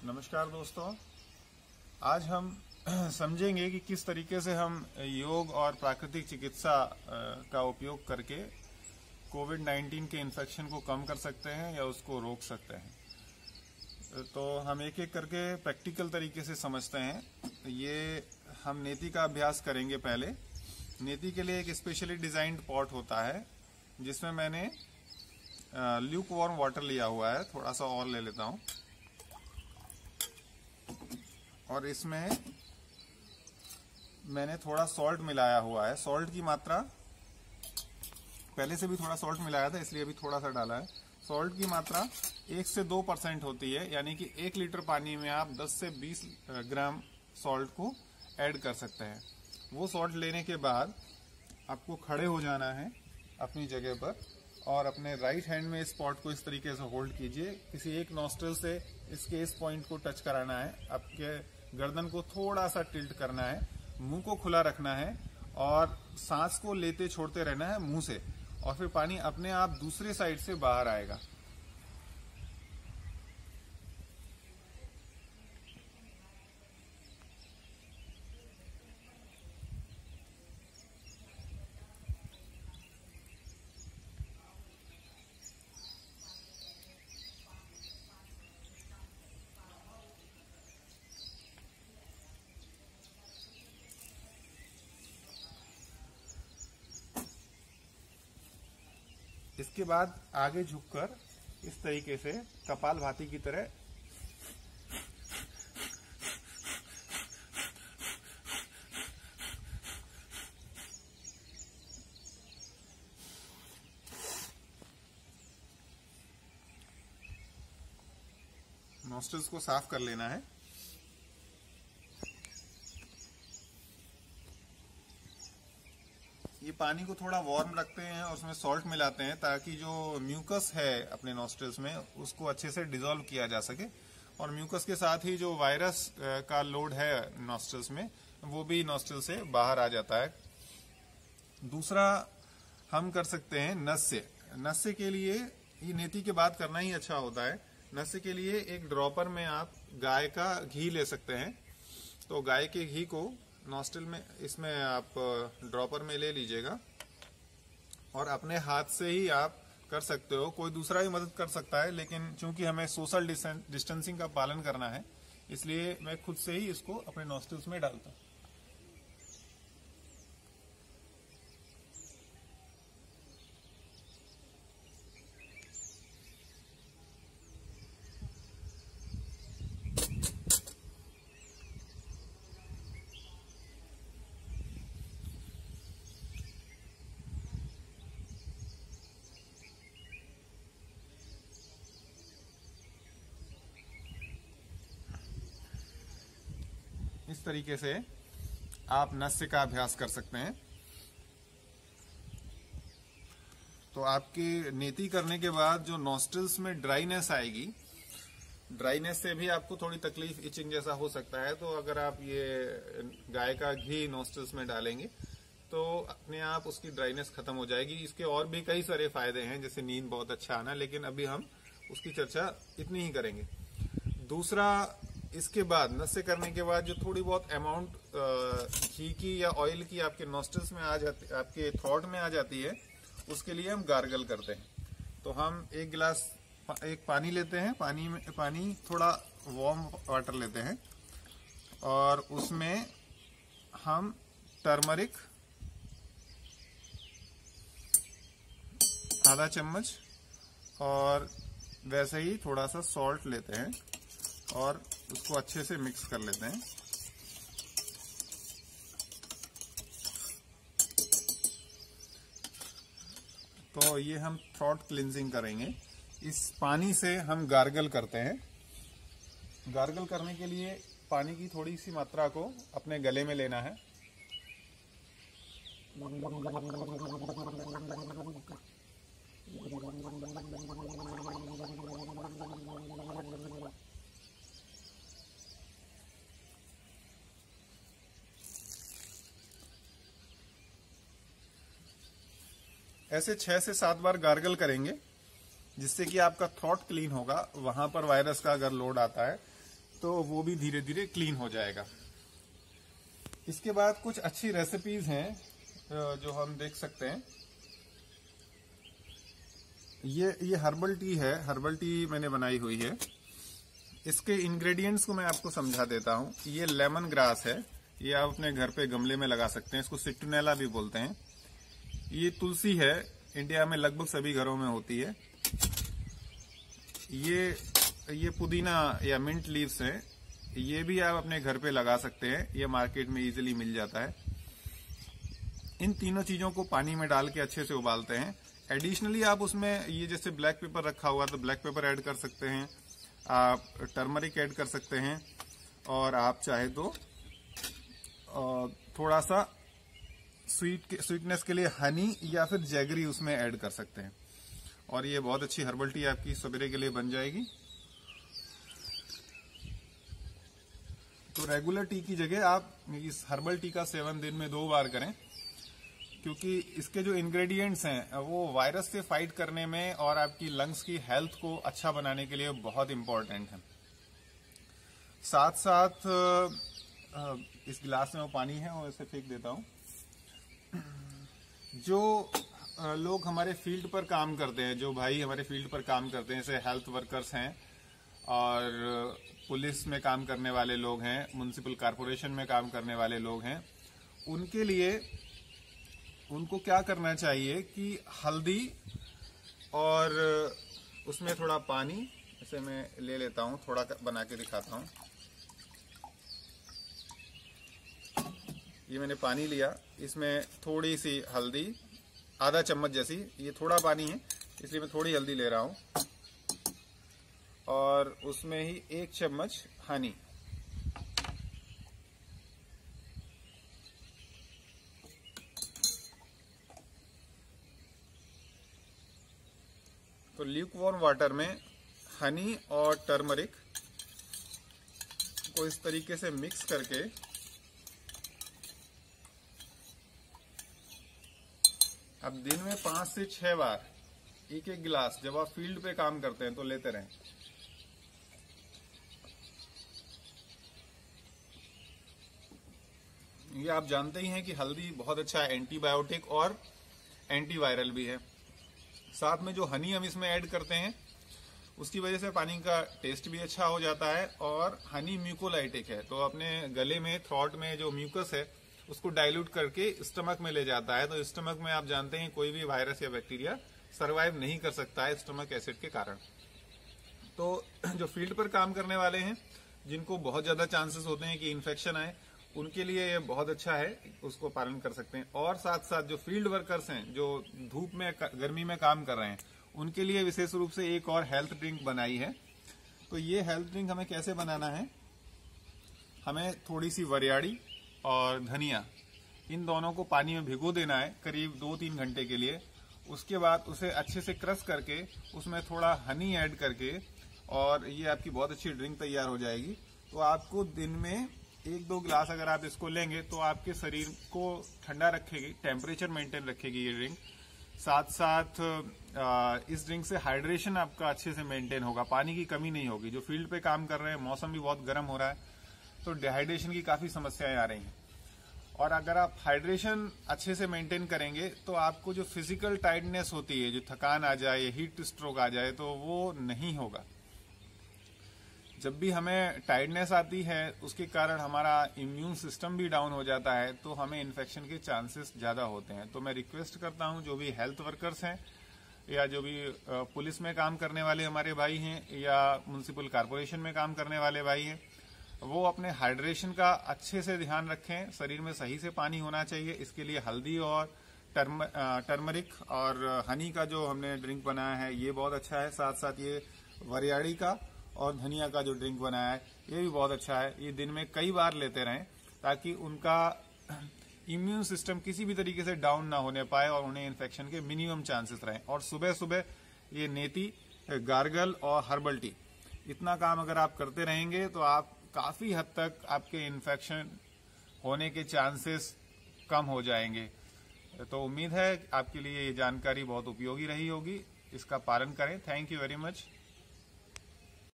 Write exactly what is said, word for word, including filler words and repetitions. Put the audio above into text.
नमस्कार दोस्तों, आज हम समझेंगे कि किस तरीके से हम योग और प्राकृतिक चिकित्सा का उपयोग करके कोविड नाइन्टीन के इन्फेक्शन को कम कर सकते हैं या उसको रोक सकते हैं। तो हम एक एक करके प्रैक्टिकल तरीके से समझते हैं। ये हम नेति का अभ्यास करेंगे। पहले नेति के लिए एक स्पेशली डिजाइंड पॉट होता है जिसमें मैंने ल्यूक वार्म वाटर लिया हुआ है। थोड़ा सा और ले लेता हूं और इसमें मैंने थोड़ा सॉल्ट मिलाया हुआ है। सॉल्ट की मात्रा, पहले से भी थोड़ा सॉल्ट मिलाया था इसलिए अभी थोड़ा सा डाला है। सॉल्ट की मात्रा एक से दो परसेंट होती है, यानी कि एक लीटर पानी में आप दस से बीस ग्राम सॉल्ट को ऐड कर सकते हैं। वो सॉल्ट लेने के बाद आपको खड़े हो जाना है अपनी जगह पर और अपने राइट हैंड में इस पॉट को इस तरीके से होल्ड कीजिए। किसी एक नॉस्ट्रल से इसके इस पॉइंट को टच कराना है। आपके गर्दन को थोड़ा सा टिल्ट करना है, मुंह को खुला रखना है और सांस को लेते छोड़ते रहना है मुंह से, और फिर पानी अपने आप दूसरे साइड से बाहर आएगा। इसके बाद आगे झुककर इस तरीके से कपालभाति की तरह नॉस्ट्रल्स को साफ कर लेना है। ये पानी को थोड़ा वार्म रखते हैं और उसमें सॉल्ट मिलाते हैं ताकि जो म्यूकस है अपने नॉस्ट्रल्स में उसको अच्छे से डिसॉल्व किया जा सके, और म्यूकस के साथ ही जो वायरस का लोड है नॉस्ट्रल्स में वो भी नॉस्ट्रल से बाहर आ जाता है। दूसरा हम कर सकते हैं नस्य। नस्य के लिए ये नेति के बाद करना ही अच्छा होता है। नस्य के लिए एक ड्रॉपर में आप गाय का घी ले सकते हैं। तो गाय के घी को नॉस्ट्रल में इसमें आप ड्रॉपर में ले लीजिएगा और अपने हाथ से ही आप कर सकते हो। कोई दूसरा भी मदद कर सकता है, लेकिन चूंकि हमें सोशल डिस्टेंसिंग का पालन करना है इसलिए मैं खुद से ही इसको अपने नॉस्ट्रल्स में डालता हूं। इस तरीके से आप नस्य का अभ्यास कर सकते हैं। तो आपकी नेति करने के बाद जो नॉस्ट्रल्स में ड्राइनेस आएगी, ड्राइनेस से भी आपको थोड़ी तकलीफ, इचिंग जैसा हो सकता है। तो अगर आप ये गाय का घी नॉस्ट्रल्स में डालेंगे तो अपने आप उसकी ड्राइनेस खत्म हो जाएगी। इसके और भी कई सारे फायदे हैं, जैसे नींद बहुत अच्छा आना, लेकिन अभी हम उसकी चर्चा इतनी ही करेंगे। दूसरा, इसके बाद नस्य करने के बाद जो थोड़ी बहुत अमाउंट घी की या ऑयल की आपके नॉस्ट्रल्स में आ जाती, आपके थ्रोट में आ जाती है, उसके लिए हम गार्गल करते हैं। तो हम एक गिलास एक पानी लेते हैं, पानी में पानी थोड़ा वार्म वाटर लेते हैं और उसमें हम टर्मरिक आधा चम्मच और वैसे ही थोड़ा सा सॉल्ट लेते हैं और उसको अच्छे से मिक्स कर लेते हैं। तो ये हम थ्रोट क्लिंजिंग करेंगे। इस पानी से हम गार्गल करते हैं। गार्गल करने के लिए पानी की थोड़ी सी मात्रा को अपने गले में लेना है ऐसे छह से सात बार गार्गल करेंगे जिससे कि आपका थ्रोट क्लीन होगा। वहां पर वायरस का अगर लोड आता है तो वो भी धीरे धीरे क्लीन हो जाएगा। इसके बाद कुछ अच्छी रेसिपीज हैं जो हम देख सकते हैं। ये ये हर्बल टी है, हर्बल टी मैंने बनाई हुई है। इसके इंग्रेडिएंट्स को मैं आपको समझा देता हूँ। ये लेमन ग्रास है, ये आप अपने घर पे गमले में लगा सकते हैं, इसको सिट्रोनेला भी बोलते हैं। ये तुलसी है, इंडिया में लगभग सभी घरों में होती है। ये ये पुदीना या मिंट लीव्स है, ये भी आप अपने घर पे लगा सकते हैं, ये मार्केट में इजीली मिल जाता है। इन तीनों चीजों को पानी में डाल के अच्छे से उबालते हैं। एडिशनली आप उसमें ये जैसे ब्लैक पेपर रखा हुआ तो ब्लैक पेपर ऐड कर सकते हैं, आप टर्मरिक ऐड कर सकते हैं, और आप चाहे तो थोड़ा सा स्वीट स्वीटनेस के लिए हनी या फिर जैगरी उसमें ऐड कर सकते हैं। और ये बहुत अच्छी हर्बल टी आपकी सवेरे के लिए बन जाएगी। तो रेगुलर टी की जगह आप इस हर्बल टी का सेवन दिन में दो बार करें, क्योंकि इसके जो इंग्रेडिएंट्स हैं वो वायरस से फाइट करने में और आपकी लंग्स की हेल्थ को अच्छा बनाने के लिए बहुत इंपॉर्टेंट है। साथ साथ इस गिलास में वो पानी है और इसे फेंक देता हूँ। जो लोग हमारे फील्ड पर काम करते हैं, जो भाई हमारे फील्ड पर काम करते हैं, जैसे हेल्थ वर्कर्स हैं और पुलिस में काम करने वाले लोग हैं, म्युनिसिपल कॉर्पोरेशन में काम करने वाले लोग हैं, उनके लिए उनको क्या करना चाहिए कि हल्दी और उसमें थोड़ा पानी, इसे मैं ले लेता हूँ, थोड़ा बना के दिखाता हूँ। ये मैंने पानी लिया, इसमें थोड़ी सी हल्दी, आधा चम्मच जैसी, ये थोड़ा पानी है इसलिए मैं थोड़ी हल्दी ले रहा हूँ, और उसमें ही एक चम्मच हनी। तो ल्यूकवार्म वाटर में हनी और टर्मरिक को इस तरीके से मिक्स करके अब दिन में पांच से छह बार एक एक गिलास, जब आप फील्ड पे काम करते हैं तो लेते रहें। ये आप जानते ही हैं कि हल्दी बहुत अच्छा एंटीबायोटिक और एंटीवायरल भी है। साथ में जो हनी हम इसमें ऐड करते हैं उसकी वजह से पानी का टेस्ट भी अच्छा हो जाता है, और हनी म्यूकोलाइटिक है, तो अपने गले में, थ्रोट में जो म्यूकस है उसको डाइल्यूट करके स्टमक में ले जाता है। तो स्टमक में आप जानते हैं कोई भी वायरस या बैक्टीरिया सरवाइव नहीं कर सकता है स्टमक एसिड के कारण। तो जो फील्ड पर काम करने वाले हैं, जिनको बहुत ज्यादा चांसेस होते हैं कि इन्फेक्शन आए, उनके लिए ये बहुत अच्छा है, उसको पालन कर सकते हैं। और साथ साथ जो फील्ड वर्कर्स हैं, जो धूप में, गर्मी में काम कर रहे हैं, उनके लिए विशेष रूप से एक और हेल्थ ड्रिंक बनाई है। तो ये हेल्थ ड्रिंक हमें कैसे बनाना है, हमें थोड़ी सी वरियाड़ी और धनिया, इन दोनों को पानी में भिगो देना है करीब दो तीन घंटे के लिए। उसके बाद उसे अच्छे से क्रश करके उसमें थोड़ा हनी ऐड करके, और ये आपकी बहुत अच्छी ड्रिंक तैयार हो जाएगी। तो आपको दिन में एक दो गिलास अगर आप इसको लेंगे तो आपके शरीर को ठंडा रखेगी, टेम्परेचर मेंटेन रखेगी ये ड्रिंक। साथ साथ इस ड्रिंक से हाइड्रेशन आपका अच्छे से मेंटेन होगा, पानी की कमी नहीं होगी। जो फील्ड पे काम कर रहे हैं, मौसम भी बहुत गर्म हो रहा है, तो डिहाइड्रेशन की काफी समस्याएं आ रही हैं। और अगर आप हाइड्रेशन अच्छे से मेंटेन करेंगे तो आपको जो फिजिकल टायर्डनेस होती है, जो थकान आ जाए, हीट स्ट्रोक आ जाए, तो वो नहीं होगा। जब भी हमें टायर्डनेस आती है उसके कारण हमारा इम्यून सिस्टम भी डाउन हो जाता है, तो हमें इन्फेक्शन के चांसेस ज्यादा होते हैं। तो मैं रिक्वेस्ट करता हूं, जो भी हेल्थ वर्कर्स हैं या जो भी पुलिस में काम करने वाले हमारे भाई हैं या म्युनिसिपल कॉर्पोरेशन में काम करने वाले भाई हैं, वो अपने हाइड्रेशन का अच्छे से ध्यान रखें। शरीर में सही से पानी होना चाहिए। इसके लिए हल्दी और टर्म, टर्मरिक और हनी का जो हमने ड्रिंक बनाया है ये बहुत अच्छा है। साथ साथ ये वरियाड़ी का और धनिया का जो ड्रिंक बनाया है ये भी बहुत अच्छा है। ये दिन में कई बार लेते रहें ताकि उनका इम्यून सिस्टम किसी भी तरीके से डाउन ना होने पाए और उन्हें इन्फेक्शन के मिनिमम चांसेस रहें। और सुबह सुबह ये नेती, गार्गल और हर्बल टी, इतना काम अगर आप करते रहेंगे तो आप काफी हद तक आपके इन्फेक्शन होने के चांसेस कम हो जाएंगे। तो उम्मीद है आपके लिए ये जानकारी बहुत उपयोगी रही होगी। इसका पालन करें। Thank you very much.